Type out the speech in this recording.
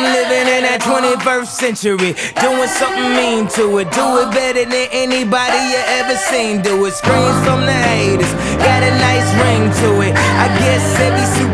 I'm living in that 21st century, doing something mean to it. Do it better than anybody you ever seen do it. Screams from the haters, got a nice ring to it. I guess every